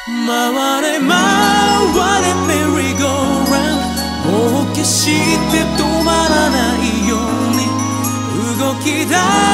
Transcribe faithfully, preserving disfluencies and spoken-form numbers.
回れ回れメリーゴーランド、もう決して止まらないように動き出